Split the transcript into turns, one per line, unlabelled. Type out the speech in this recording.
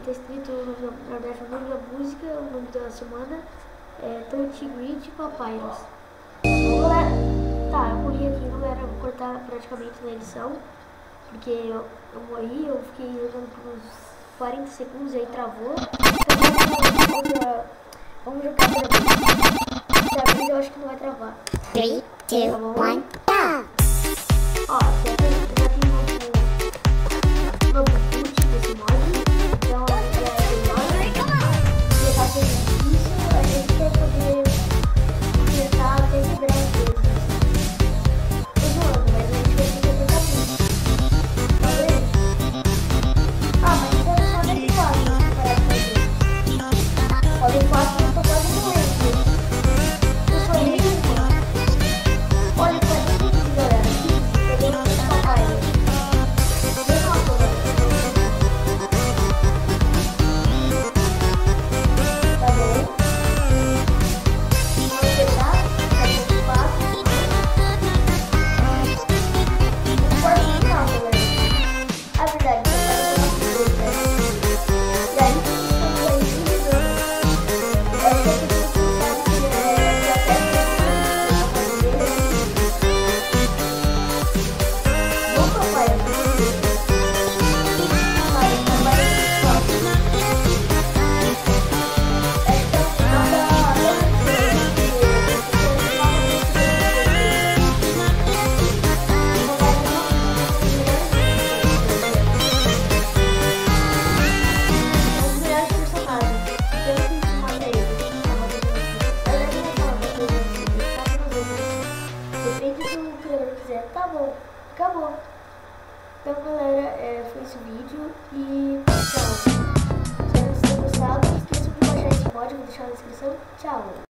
tá escrito, na verdade, o nome da música, o nome da semana é Grid Papyrus. Tá, eu corri aqui, galera, vou cortar praticamente na edição, porque eu morri, eu fiquei jogando por uns 40 segundos e aí travou. Então, vamos jogar outra vez. Dessa vez eu acho que não vai travar.
3, 2, 1, go!
Ó, já tem um novo boot desse mod, então é melhor. Se tá fazendo isso, a gente vai poder começar a ter quebrar as vezes. Tô zoando, mas a gente vai ter que tentar muito. Talvez. Ah, mas isso é só bem fácil que parece fazer. Ó, bem fácil, eu tô quase morrendo. Eu sou lindo, mano. Olha, faz um vídeo, galera. Peguei um papai. Vem uma coisa. Tá bom? Vamos tentar. Tá muito fácil. Não pode ficar, galera. A verdade, eu quero uma coisa, né? E aí, estamos aí utilizando. Essa é a questão que sabe que é até bom, papai. Vai, papai, tá bom, acabou. Então, galera, foi esse vídeo e tchau. Espero que vocês tenham gostado. Não esqueçam de baixar esse mod, vou deixar na descrição. Tchau.